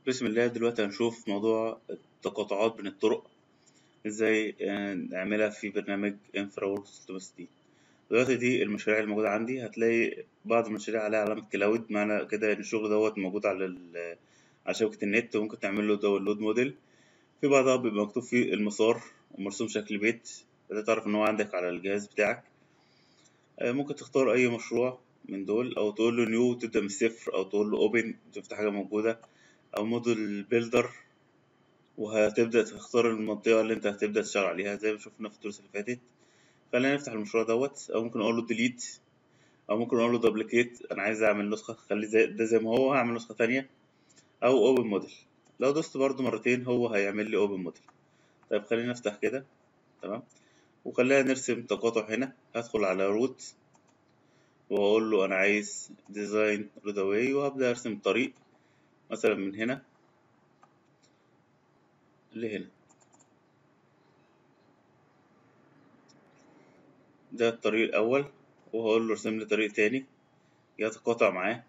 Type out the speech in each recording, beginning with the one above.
بسم الله. دلوقتي هنشوف موضوع التقاطعات بين الطرق ازاي نعملها في برنامج انفراورك 360. دلوقتي دي المشاريع الموجودة عندي، هتلاقي بعض المشاريع عليها علامة كلاود، معنى كده ان الشغل دوت موجود على شبكة النت، وممكن تعمل له داونلود موديل. في بعضها بيبقى مكتوب فيه المسار ومرسوم شكل بيت، ده تعرف ان هو عندك على الجهاز بتاعك. ممكن تختار اي مشروع من دول، او تقول له نيو تبدأ من الصفر، او تقول له اوبن تفتح حاجة موجودة، او موديل بيلدر، وهتبدأ تختار المنطقة اللي انت هتبدأ تشتغل عليها زي ما شفنا في الدروس اللي فاتت. خلينا نفتح المشروع دوت، او ممكن اقول له ديليت، او ممكن اقول له دبليكيت، انا عايز اعمل نسخة خليه زي ما هو، هعمل نسخة تانية، او اوبن موديل. لو دوست برضو مرتين هو هيعمل لي اوبن موديل. طيب خلينا نفتح كده. تمام. وخلينا نرسم تقاطع هنا. هدخل على روت واقول له انا عايز ديزاين روداواي، وهبدأ ارسم طريق مثلا من هنا لهنا. ده الطريق الاول، وهقول له ارسم لي طريق تاني يتقاطع معاه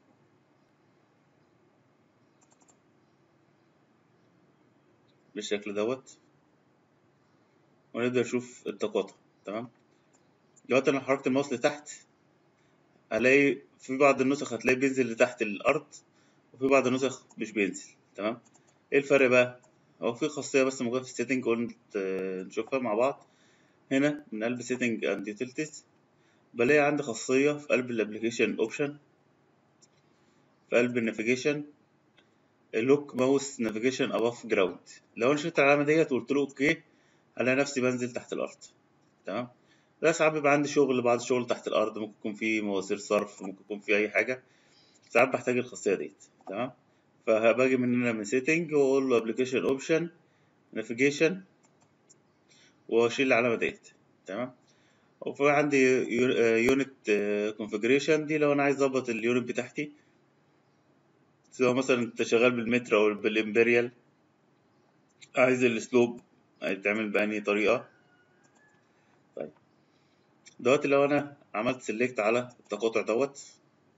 بالشكل دوت، ونبدأ نشوف التقاطع. تمام. دلوقتي أنا حركت الماوس لتحت، هلاقي في بعض النسخ هتلاقيه بينزل لتحت الأرض، وفي بعض النسخ مش بينزل. تمام. ايه الفرق بقى؟ هو في خاصية بس موجودة في السيتنج، قلت نشوفها مع بعض. هنا من قلب سيتنج اند يوتيليتيز بلاقي عندي خاصية في قلب الابليكيشن اوبشن، في قلب النافيجيشن، لوك ماوس نافيجيشن اباف جراوند. لو انا شلت العلامة ديت وقلت له اوكي، هلاقي نفسي بنزل تحت الأرض. تمام. لا، ساعات بيبقى عندي شغل، بعض الشغل تحت الأرض، ممكن يكون في مواسير صرف، ممكن يكون في أي حاجة، ساعات بحتاج الخاصية ديت. تمام. فهباجي من هنا من سيتنج وأقول له أبلكيشن أوبشن نافيجيشن، وأشيل العلامة ديت. تمام. وفي عندي يونت كونفجريشن، دي لو أنا عايز أظبط اليونت بتاعتي، سواء مثلا أنت شغال بالمتر أو بالإمبريال، عايز السلوب هيتعمل بأنهي طريقة. طيب دلوقتي لو أنا عملت سيلكت على التقاطع دوت،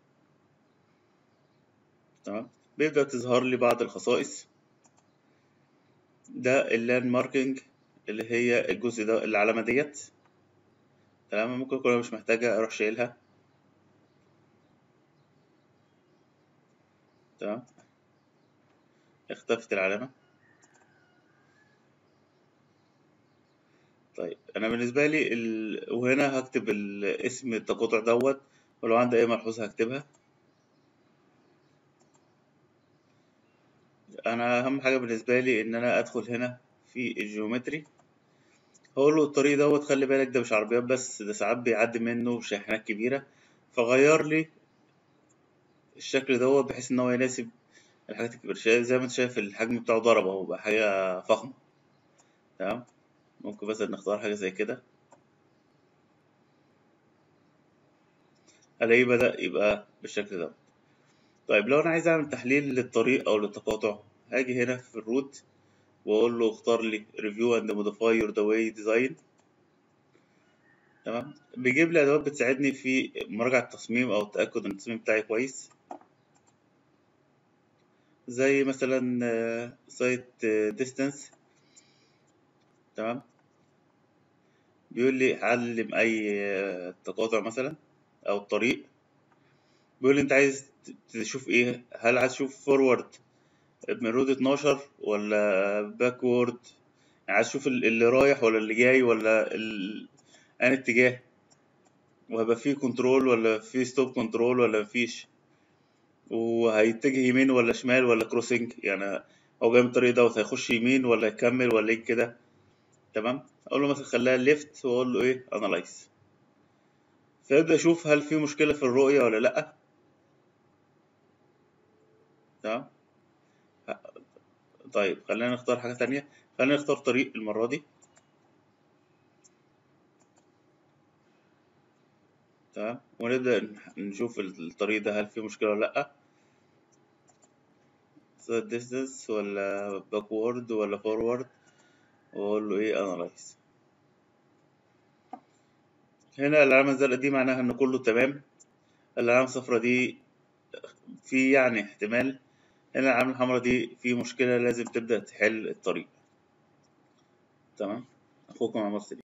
تمام، بيبدأ تظهر لي بعض الخصائص. ده اللاند ماركينج، اللي هي الجزء ده العلامة ديت. تمام. ممكن أكون أنا مش محتاجة أروح شايلها. تمام. اختفت العلامة. طيب أنا بالنسبة لي وهنا هكتب اسم التقاطع دوت، ولو عندي أي ملحوظة هكتبها. أنا أهم حاجة بالنسبة لي إن أنا أدخل هنا في الجيومتري، هقول له الطريق دوت خلي بالك ده مش عربيات بس، ده ساعات بيعدي منه شاحنات كبيرة، فغير لي الشكل دوت بحيث إن هو يناسب الحاجات الكبيرة. زي ما انت شايف الحجم بتاعه ضرب اهو، بقى حاجة فخمة. تمام. ممكن مثلا نختار حاجة زي كده، الاقيه بدأ يبقى بالشكل ده. طيب لو انا عايز اعمل تحليل للطريق او للتقاطع، هاجي هنا في الروت واقول له اختار لي review and modify your the way design. تمام. بيجيب لي ادوات بتساعدني في مراجعة التصميم او التأكد ان التصميم بتاعي كويس، زي مثلا سايت ديستانس. تمام. بيقول لي علم اي تقاطع مثلا او الطريق، بيقول لي انت عايز تشوف ايه، هل عايز تشوف فورورد من رود 12 ولا باكورد، يعني عايز تشوف اللي رايح ولا اللي جاي ولا انهي اتجاه، وهيبقى فيه كنترول ولا فيه ستوب كنترول ولا مفيش، وهيتجه يمين ولا شمال ولا كروسنج، يعني هو جاي من الطريق دوت هيخش يمين ولا يكمل ولا ايه كده. تمام. اقول له مثلا خليها ليفت، واقول له ايه انالايز، فيبدأ اشوف هل في مشكلة في الرؤية ولا لا. تمام. طيب خلينا نختار حاجة تانية، خلينا نختار طريق المرة دي. تمام. ونبدأ نشوف الطريق ده هل فيه مشكلة ولا لأ، سواء distance ولا backward ولا forward، وأقول له إيه analyze. هنا العلامة الزرقاء دي معناها إن كله تمام، العلامة الصفراء دي في يعني احتمال هنا العلامة الحمراء دي في مشكلة، لازم تبدأ تحل الطريق. تمام. أخوكم عمر سليم.